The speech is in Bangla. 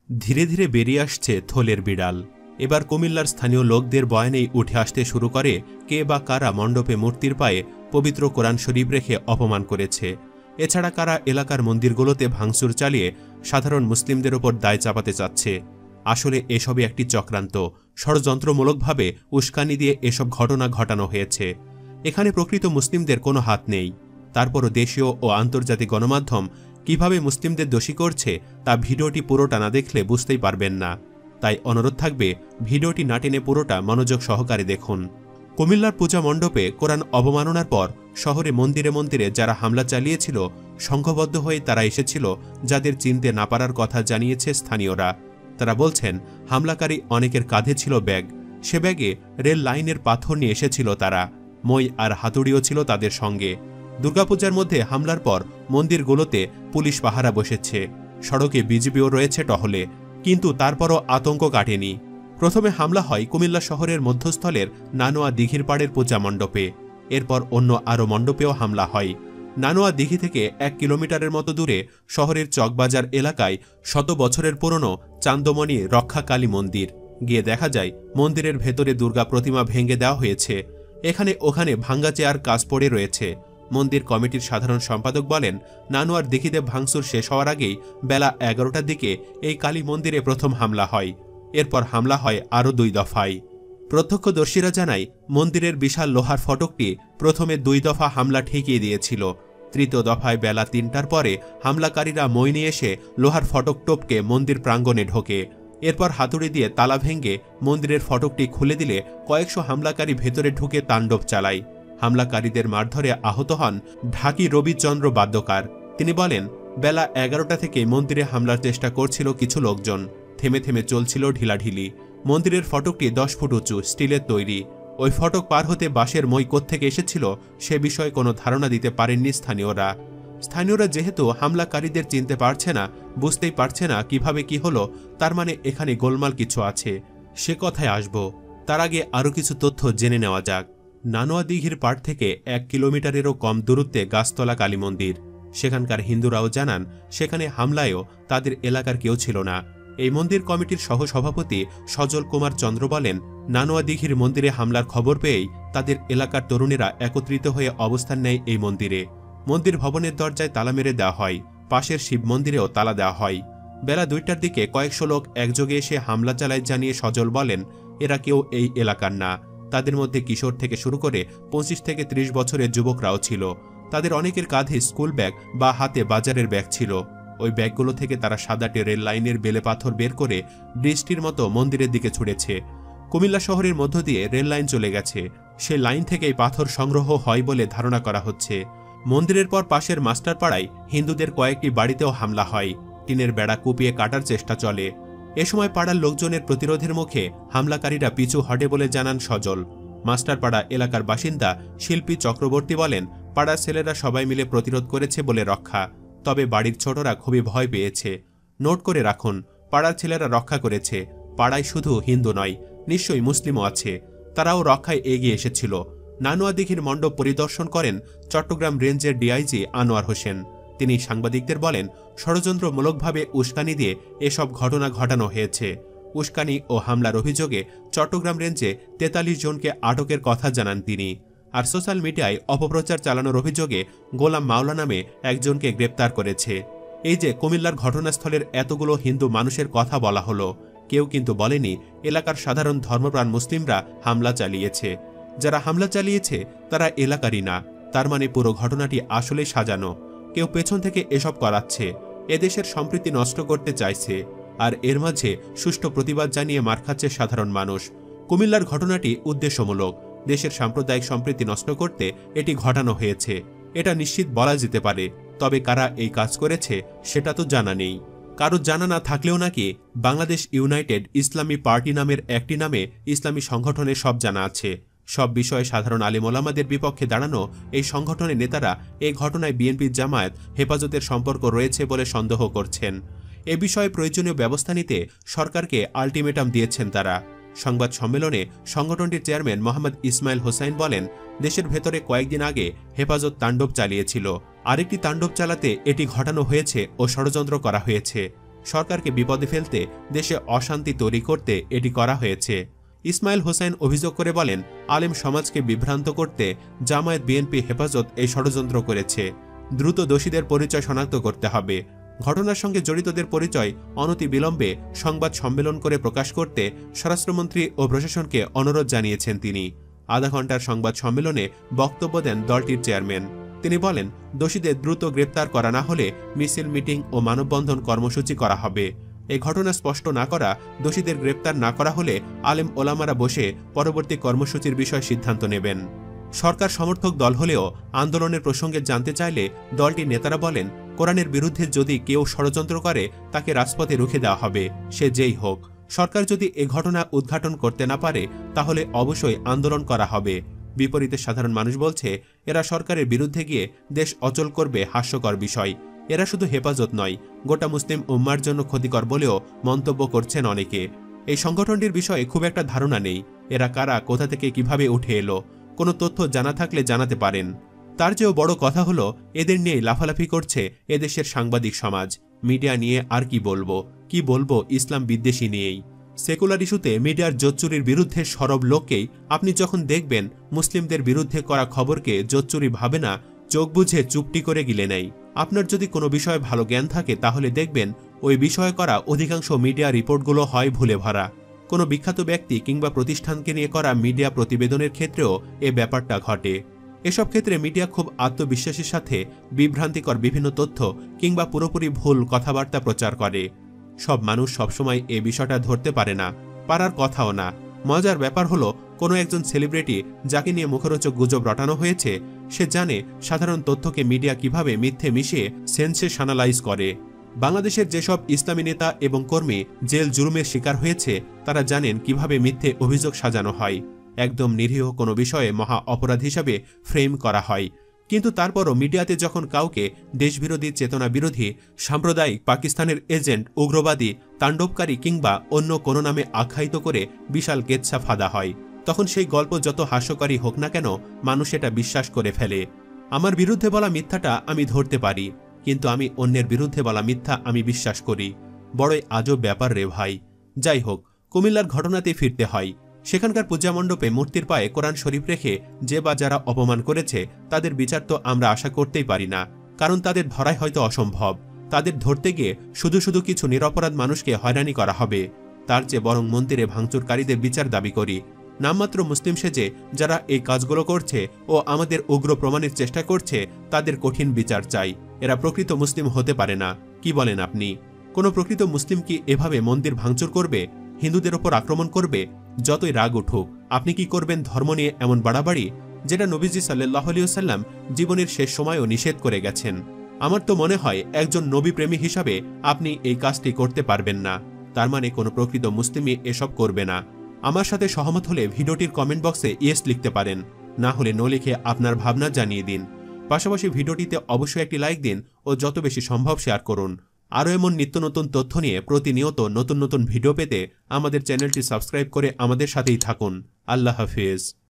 ধীরে ধীরে বেরিয়ে আসছে থলের বিড়াল। এবার কুমিল্লার স্থানীয় লোকদের বয়ানেই উঠে আসতে শুরু করে কে বা কারা মণ্ডপে মূর্তির পায়ে পবিত্র কোরআন শরীফ রেখে অপমান করেছে, এছাড়া কারা এলাকার মন্দিরগুলোতে ভাঙচুর চালিয়ে সাধারণ মুসলিমদের ওপর দায় চাপাতে চাচ্ছে। আসলে এসবই একটি চক্রান্ত, ষড়যন্ত্রমূলকভাবে উস্কানি দিয়ে এসব ঘটনা ঘটানো হয়েছে। এখানে প্রকৃত মুসলিমদের কোনো হাত নেই। তারপরও দেশীয় ও আন্তর্জাতিক গণমাধ্যম কিভাবে মুসলিমদের দোষী করছে তা ভিডিওটি পুরোটা না দেখলে বুঝতেই পারবেন না। তাই অনুরোধ থাকবে ভিডিওটি না টেনে পুরোটা মনোযোগ সহকারে দেখুন। কুমিল্লার পূজা মণ্ডপে কোরআন অবমাননার পর শহরে মন্দিরে মন্দিরে যারা হামলা চালিয়েছিল, সংঘবদ্ধ হয়ে তারা এসেছিল, যাদের চিনতে না পারার কথা জানিয়েছে স্থানীয়রা। তারা বলছেন হামলাকারী অনেকের কাঁধে ছিল ব্যাগ, সে ব্যাগে রেল লাইনের পাথর নিয়ে এসেছিল তারা, মই আর হাতুড়িও ছিল তাদের সঙ্গে। দুর্গাপূজার মধ্যে হামলার পর মন্দিরগুলোতে পুলিশ পাহারা বসেছে, সড়কে বিজিবিও রয়েছে টহলে, কিন্তু তারপরও আতঙ্ক কাটেনি। প্রথমে হামলা হয় কুমিল্লা শহরের মধ্যস্থলের নানোয়া দিঘির পাড়ের পূজা মণ্ডপে, এরপর অন্য আরও মণ্ডপেও হামলা হয়। নানোয়া দিঘি থেকে 1 কিলোমিটারের মতো দূরে শহরের চকবাজার এলাকায় শত বছরের পুরনো চান্দমণি রক্ষাকালী মন্দির। গিয়ে দেখা যায় মন্দিরের ভেতরে দুর্গা প্রতিমা ভেঙে দেওয়া হয়েছে, এখানে ওখানে ভাঙ্গা চেয়ার কাজ পড়ে রয়েছে। মন্দির কমিটির সাধারণ সম্পাদক বলেন, নানোয়ার দিঘিতে ভাঙচুর শেষ হওয়ার আগেই বেলা 11টার দিকে এই কালী মন্দিরে প্রথম হামলা হয়, এরপর হামলা হয় আরও 2 দফায়। প্রত্যক্ষদর্শীরা জানায় মন্দিরের বিশাল লোহার ফটকটি প্রথমে 2 দফা হামলা ঠেকিয়ে দিয়েছিল। তৃতীয় দফায় বেলা 3টার পরে হামলাকারীরা মই নিয়ে এসে লোহার ফটক টপকে মন্দির প্রাঙ্গণে ঢোকে, এরপর হাতুড়ি দিয়ে তালা ভেঙে মন্দিরের ফটকটি খুলে দিলে কয়েকশো হামলাকারী ভেতরে ঢুকে তাণ্ডব চালায়। হামলাকারীদের মারধরে আহত হন ঢাকি রবিচন্দ্র বাদ্যকার। তিনি বলেন, বেলা 11টা থেকে মন্দিরে হামলার চেষ্টা করছিল কিছু লোকজন, থেমে থেমে চলছিল ঢিলাঢিলি। মন্দিরের ফটকটি 10 ফুট উঁচু, স্টিলের তৈরি। ওই ফটক পার হতে বাঁশের মই কোত্থেকে এসেছিল সে বিষয়ে কোনো ধারণা দিতে পারেননি স্থানীয়রা যেহেতু হামলাকারীদের চিনতে পারছে না, বুঝতেই পারছে না কিভাবে কি হলো, তার মানে এখানে গোলমাল কিছু আছে। সে কথায় আসব, তার আগে আরও কিছু তথ্য জেনে নেওয়া যাক। নানোয়া দিঘির পাড় থেকে 1 কিলোমিটারেরও কম দূরত্বে গাছতলা কালী মন্দির। সেখানকার হিন্দুরাও জানান সেখানে হামলায়ও তাদের এলাকার কেউ ছিল না। এই মন্দির কমিটির সহসভাপতি সজল কুমার চন্দ্র বলেন, নানোয়া দিঘির মন্দিরে হামলার খবর পেয়েই তাদের এলাকার তরুণেরা একত্রিত হয়ে অবস্থান নেয় এই মন্দিরে। মন্দির ভবনের দরজায় তালা মেরে দেওয়া হয়, পাশের শিব মন্দিরেও তালা দেওয়া হয়। বেলা 2টার দিকে কয়েকশো লোক একযোগে এসে হামলা চালায় জানিয়ে সজল বলেন, এরা কেউ এই এলাকার না। তাদের মধ্যে কিশোর থেকে শুরু করে 25 থেকে 30 বছরের যুবকরাও ছিল। তাদের অনেকের কাঁধে স্কুল ব্যাগ বা হাতে বাজারের ব্যাগ ছিল। ওই ব্যাগগুলো থেকে তারা সাদাটে রেল লাইনের বেলে পাথর বের করে বৃষ্টির মতো মন্দিরের দিকে ছুড়েছে। কুমিল্লা শহরের মধ্য দিয়ে রেল লাইন চলে গেছে, সে লাইন থেকেই পাথর সংগ্রহ হয় বলে ধারণা করা হচ্ছে। মন্দিরের পর পাশের মাস্টারপাড়ায় হিন্দুদের কয়েকটি বাড়িতেও হামলা হয়, টিনের বেড়া কুপিয়ে কাটার চেষ্টা চলে। এ সময় পাড়ার লোকজনের প্রতিরোধের মুখে হামলাকারীরা পিছু হটে বলে জানান সজল। মাস্টারপাড়া এলাকার বাসিন্দা শিল্পী চক্রবর্তী বলেন, পাড়ার ছেলেরা সবাই মিলে প্রতিরোধ করেছে বলে রক্ষা, তবে বাড়ির ছোটরা খুবই ভয় পেয়েছে। নোট করে রাখুন, পাড়ার ছেলেরা রক্ষা করেছে। পাড়ায় শুধু হিন্দু নয়, নিশ্চয়ই মুসলিমও আছে, তারাও রক্ষায় এগিয়ে এসেছিল। নানোয়া দিঘির মণ্ডপ পরিদর্শন করেন চট্টগ্রাম রেঞ্জের ডিআইজি আনোয়ার হোসেন। তিনি সাংবাদিকদের বলেন, ষড়যন্ত্রমূলকভাবে উস্কানি দিয়ে এসব ঘটনা ঘটানো হয়েছে। উস্কানি ও হামলার অভিযোগে চট্টগ্রাম রেঞ্জে 43 জনকে আটকের কথা জানান তিনি। আর সোশ্যাল মিডিয়ায় অপপ্রচার চালানোর অভিযোগে গোলাম মাওলা নামে একজনকে গ্রেপ্তার করেছে। এই যে কুমিল্লার ঘটনাস্থলের এতগুলো হিন্দু মানুষের কথা বলা হলো, কেউ কিন্তু বলেনি এলাকার সাধারণ ধর্মপ্রাণ মুসলিমরা হামলা চালিয়েছে। যারা হামলা চালিয়েছে তারা এলাকারই না, তার মানে পুরো ঘটনাটি আসলে সাজানো। কেউ পেছন থেকে এসব করাচ্ছে, এদেশের সম্প্রীতি নষ্ট করতে চাইছে, আর এর মাঝে সুষ্ঠু প্রতিবাদ জানিয়ে মার খাচ্ছে সাধারণ মানুষ। কুমিল্লার ঘটনাটি উদ্দেশ্যমূলক, দেশের সাম্প্রদায়িক সম্প্রীতি নষ্ট করতে এটি ঘটানো হয়েছে, এটা নিশ্চিত বলা যেতে পারে। তবে কারা এই কাজ করেছে সেটা তো জানা নেই। কারো জানা না থাকলেও নাকি বাংলাদেশ ইউনাইটেড ইসলামী পার্টি নামের একটি নামে ইসলামী সংগঠনের সব জানা আছে। সব বিষয়ে সাধারণ আলেম ওলামাদের বিপক্ষে দাঁড়ানো এই সংগঠনের নেতারা এই ঘটনায় বিএনপি জামায়াত হেফাজতের সম্পর্ক রয়েছে বলে সন্দেহ করছেন। এ বিষয়ে প্রয়োজনীয় ব্যবস্থা নিতে সরকারকে আলটিমেটাম দিয়েছেন তারা। সংবাদ সম্মেলনে সংগঠনটির চেয়ারম্যান মোহাম্মদ ইসমাইল হোসাইন বলেন, দেশের ভেতরে কয়েকদিন আগে হেফাজত তাণ্ডব চালিয়েছিল, আরেকটি তাণ্ডব চালাতে এটি ঘটানো হয়েছে ও ষড়যন্ত্র করা হয়েছে। সরকারকে বিপদে ফেলতে, দেশে অশান্তি তৈরি করতে এটি করা হয়েছে। ইসমাইল হোসেন অভিযোগ করে বলেন, আলেম সমাজকে বিভ্রান্ত করতে জামায়াত বিএনপি হেফাজত এই ষড়যন্ত্র করেছে। দ্রুত দোষীদের পরিচয় শনাক্ত করতে হবে। ঘটনার সঙ্গে জড়িতদের পরিচয় অনতিবিলম্বে সংবাদ সম্মেলন করে প্রকাশ করতে স্বরাষ্ট্রমন্ত্রী ও প্রশাসনকে অনুরোধ জানিয়েছেন তিনি। আধা ঘণ্টার সংবাদ সম্মেলনে বক্তব্য দেন দলটির চেয়ারম্যান। তিনি বলেন, দোষীদের দ্রুত গ্রেপ্তার করা না হলে মিছিল, মিটিং ও মানববন্ধন কর্মসূচি করা হবে। এই ঘটনা স্পষ্ট না করা, দোষীদের গ্রেপ্তার না করা হলে আলেম ওলামারা বসে পরবর্তী কর্মসূচির বিষয়ে সিদ্ধান্ত নেবেন। সরকার সমর্থক দল হলেও আন্দোলনের প্রসঙ্গে জানতে চাইলে দলটির নেতারা বলেন, কোরআনের বিরুদ্ধে যদি কেউ ষড়যন্ত্র করে তাকে রাজপথে রুখে দেওয়া হবে, সে যেই হোক। সরকার যদি এ ঘটনা উদ্ঘাটন করতে না পারে তাহলে অবশ্যই আন্দোলন করা হবে। বিপরীতে সাধারণ মানুষ বলছে, এরা সরকারের বিরুদ্ধে গিয়ে দেশ অচল করবে, হাস্যকর বিষয়। এরা শুধু হেফাজত নয়, গোটা মুসলিম উম্মার জন্য ক্ষতিকর বলেও মন্তব্য করছেন অনেকে। এই সংগঠনটির বিষয়ে খুব একটা ধারণা নেই। এরা কারা, কোথা থেকে কিভাবে উঠে এলো, কোনো তথ্য জানা থাকলে জানাতে পারেন। তার চেয়েও বড় কথা হলো, এদের নিয়ে লাফালাফি করছে এদেশের সাংবাদিক সমাজ। মিডিয়া নিয়ে আর কি বলবো ইসলাম বিদ্বেষী নিয়েই। সেকুলার ইস্যুতে মিডিয়ার জোচ্চুরির বিরুদ্ধে সরব লোককেই আপনি যখন দেখবেন মুসলিমদের বিরুদ্ধে করা খবরকে জোচ্চুরি ভাবে না, চোখ বুঝে চুপটি করে গিলে নেয়। আপনার যদি কোনো বিষয়ে ভালো জ্ঞান থাকে তাহলে দেখবেন ওই বিষয়ে করা অধিকাংশ মিডিয়া রিপোর্টগুলো হয় ভুলে ভরা। কোনো বিখ্যাত ব্যক্তি কিংবা প্রতিষ্ঠানকে নিয়ে করা মিডিয়া প্রতিবেদনের ক্ষেত্রেও এ ব্যাপারটা ঘটে। এসব ক্ষেত্রে মিডিয়া খুব আত্মবিশ্বাসের সাথে বিভ্রান্তিকর বিভিন্ন তথ্য কিংবা পুরোপুরি ভুল কথাবার্তা প্রচার করে। সব মানুষ সবসময় এ বিষয়টা ধরতে পারে না, পারার কথাও না। মজার ব্যাপার হলো, কোনো একজন সেলিব্রিটি যাকে নিয়ে মুখরোচক গুজব রটানো হয়েছে, সে জানে সাধারণ তথ্যকে মিডিয়া কিভাবে মিথ্যে মিশিয়ে সেন্সেশনালাইজ করে। বাংলাদেশের যেসব ইসলামী নেতা এবং কর্মী জেল জুলুমের শিকার হয়েছে, তারা জানেন কিভাবে মিথ্যে অভিযোগ সাজানো হয়। একদম নিরীহ কোনো বিষয়ে মহা অপরাধ হিসাবে ফ্রেম করা হয়। কিন্তু তারপরও মিডিয়াতে যখন কাউকে দেশবিরোধী, চেতনা বিরোধী, সাম্প্রদায়িক, পাকিস্তানের এজেন্ট, উগ্রবাদী, তাণ্ডবকারী কিংবা অন্য কোনো নামে আখ্যায়িত করে বিশাল কেচ্ছা ফাঁদা হয়, তখন সেই গল্প যত হাস্যকরী হোক না কেন, মানুষ এটা বিশ্বাস করে ফেলে। আমার বিরুদ্ধে বলা মিথ্যাটা আমি ধরতে পারি, কিন্তু আমি অন্যের বিরুদ্ধে বলা মিথ্যা আমি বিশ্বাস করি। বড়ই আজব ব্যাপার রে ভাই। যাই হোক, কুমিল্লার ঘটনাতে ফিরতে হয়। সেখানকার পূজা মণ্ডপে মূর্তির পায়ে কোরআন শরীফ রেখে যে বা যারা অপমান করেছে তাদের বিচার তো আমরা আশা করতেই পারি না, কারণ তাদের ধরাই হয়তো অসম্ভব। তাদের ধরতে গিয়ে শুধু শুধু কিছু নিরপরাধ মানুষকে হয়রানি করা হবে। তার চেয়ে বরং মন্দিরে ভাঙচুরকারীদের বিচার দাবি করি। নামমাত্র মুসলিম সেজে যারা এই কাজগুলো করছে ও আমাদের উগ্র প্রমাণের চেষ্টা করছে, তাদের কঠিন বিচার চাই। এরা প্রকৃত মুসলিম হতে পারে না। কি বলেন আপনি? কোনো প্রকৃত মুসলিম কি এভাবে মন্দির ভাঙচুর করবে, হিন্দুদের ওপর আক্রমণ করবে? যতই রাগ উঠুক, আপনি কি করবেন ধর্ম নিয়ে এমন বাড়াবাড়ি, যেটা নবীজি সাল্লাল্লাহু আলাইহি ওয়াসাল্লাম জীবনের শেষ সময়ও নিষেধ করে গেছেন? আমার তো মনে হয় একজন নবী প্রেমী হিসাবে আপনি এই কাজটি করতে পারবেন না। তার মানে কোনো প্রকৃত মুসলিমই এসব করবে না। আমার সাথে সহমত হলে ভিডিওটির কমেন্ট বক্সে ইয়েস লিখতে পারেন, না হলে নো লিখে আপনার ভাবনা জানিয়ে দিন। পাশাপাশি ভিডিওটিতে অবশ্যই একটি লাইক দিন ও যত বেশি সম্ভব শেয়ার করুন। আরও এমন নিত্য নতুন তথ্য নিয়ে প্রতিনিয়ত নতুন নতুন ভিডিও পেতে আমাদের চ্যানেলটি সাবস্ক্রাইব করে আমাদের সাথেই থাকুন। আল্লাহ হাফেজ।